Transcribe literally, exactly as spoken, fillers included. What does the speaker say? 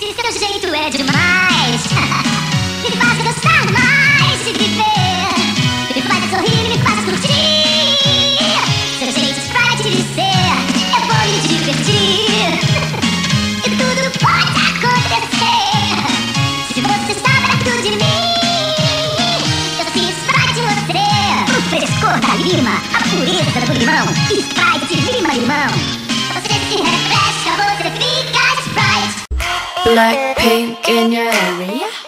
Esse seu jeito é demais. Me faz gostar mais de viver. Me faz sorrir, me faz curtir. Seu jeito Sprite de ser, eu vou me divertir. E tudo pode acontecer se você está perto de mim. Eu sou Sprite de você. O frescor da lima, a pureza do limão. Sprite de lima, limão. Você se refresca, você fica Sprite. Blackpink in your area.